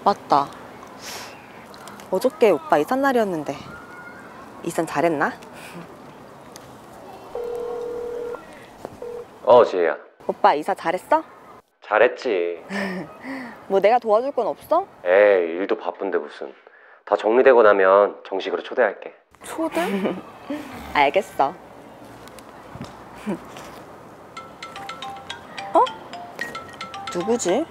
맞다. 어저께 오빠 이삿날이었는데 이삿 잘했나? 지혜야. 오빠 이삿 잘했어? 잘했지. 뭐 내가 도와줄 건 없어? 에이, 일도 바쁜데 무슨. 다 정리되고 나면 정식으로 초대할게. 초대? 알겠어. 어? 누구지?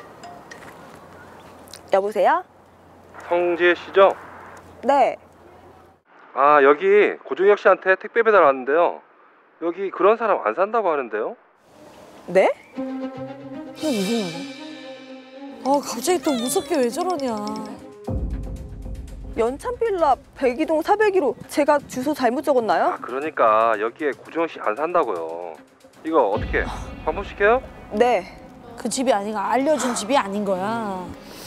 여보세요? 성지혜 씨죠? 네. 아, 여기 고종혁 씨한테 택배 배달 왔는데요. 여기 그런 사람 안 산다고 하는데요. 네? 이게 무슨 말이야? 아 갑자기 또 무섭게 왜 저러냐. 연찬빌라 102동 401호 제가 주소 잘못 적었나요? 아, 그러니까 여기에 고종혁 씨 안 산다고요. 이거 어떻게 반품시켜요? 네. 그 집이 아니가 알려준 집이 아닌 거야.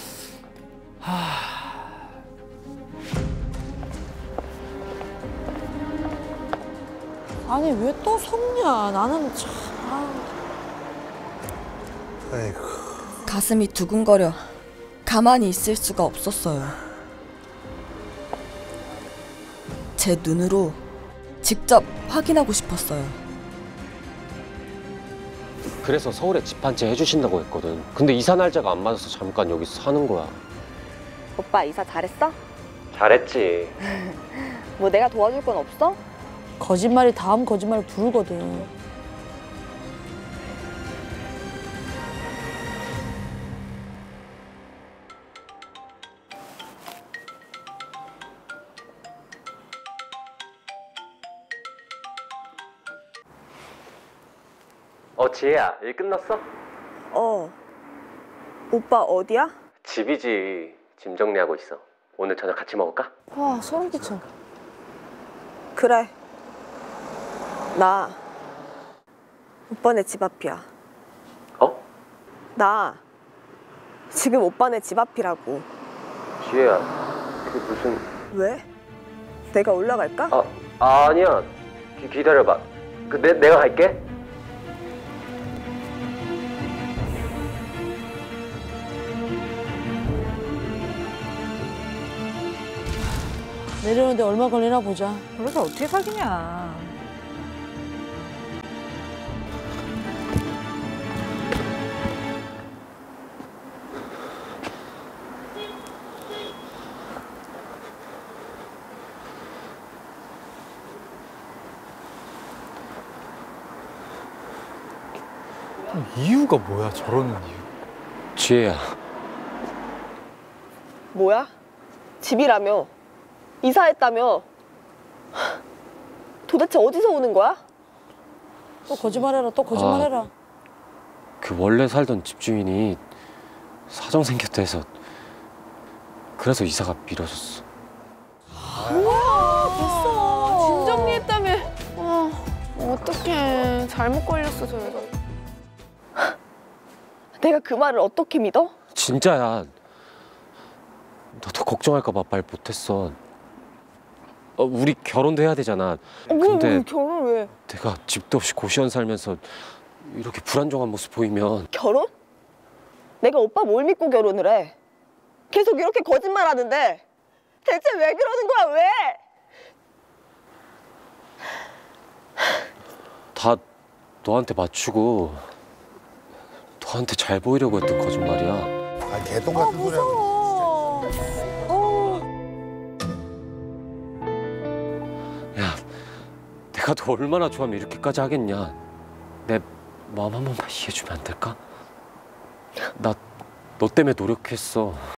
아니 왜 또 속냐. 나는 참. 아이고. 가슴이 두근거려 가만히 있을 수가 없었어요. 제 눈으로 직접 확인하고 싶었어요. 그래서 서울에 집 한 채 해주신다고 했거든. 근데 이사 날짜가 안 맞아서 잠깐 여기서 사는 거야. 오빠 이사 잘했어? 잘했지. 뭐 내가 도와줄 건 없어? 거짓말이 다음 거짓말을 부르거든. 지혜야, 일 끝났어? 오빠 어디야? 집이지. 짐 정리하고 있어. 오늘 저녁 같이 먹을까? 와 소름 끼쳐. 그래. 나 오빠네 집 앞이야. 어? 나 지금 오빠네 집 앞이라고. 지혜야, 그게 무슨... 왜? 내가 올라갈까? 아니야. 기다려봐. 내가 갈게. 내려오는데 얼마 걸리나 보자. 그래서 어떻게 사귀냐. 이유가 뭐야, 저러는 이유? 지혜야. 뭐야? 집이라며? 이사했다며? 도대체 어디서 오는 거야? 또 거짓말해라. 또 거짓말해라. 그 원래 살던 집주인이 사정 생겼다 해서 그래서 이사가 미뤄졌어. 됐어. 짐 정리했다며? 어떡해. 잘못 걸렸어, 저 여자. 내가 그 말을 어떻게 믿어? 진짜야. 너도 걱정할까 봐 말 못했어. 우리 결혼도 해야 되잖아. 근데 결혼 왜? 내가 집도 없이 고시원 살면서 이렇게 불안정한 모습 보이면... 결혼? 내가 오빠 뭘 믿고 결혼을 해? 계속 이렇게 거짓말 하는데 대체 왜 그러는 거야, 왜? 다 너한테 맞추고 너한테 잘 보이려고 했던 거짓말이야. 아, 개똥 같은 소리 하고. 야, 내가 너 얼마나 좋아하면 이렇게까지 하겠냐. 내 마음 한 번만 이해해주면 안 될까? 나 너 때문에 노력했어.